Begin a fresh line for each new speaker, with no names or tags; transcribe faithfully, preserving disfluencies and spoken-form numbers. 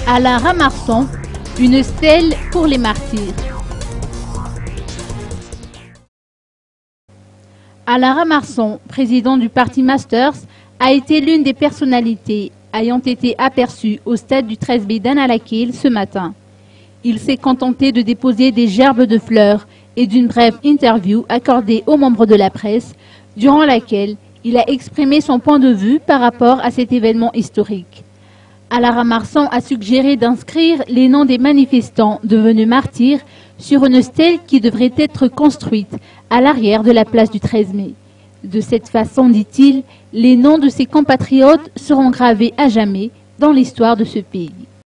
Alara Marsan, une stèle pour les martyrs. Alara Marsan, président du parti Masters, a été l'une des personnalités ayant été aperçue au stade du treize mai d'Analakil ce matin. Il s'est contenté de déposer des gerbes de fleurs et d'une brève interview accordée aux membres de la presse, durant laquelle il a exprimé son point de vue par rapport à cet événement historique. Alara Marsan a suggéré d'inscrire les noms des manifestants devenus martyrs sur une stèle qui devrait être construite à l'arrière de la place du treize mai. De cette façon, dit-il, les noms de ses compatriotes seront gravés à jamais dans l'histoire de ce pays.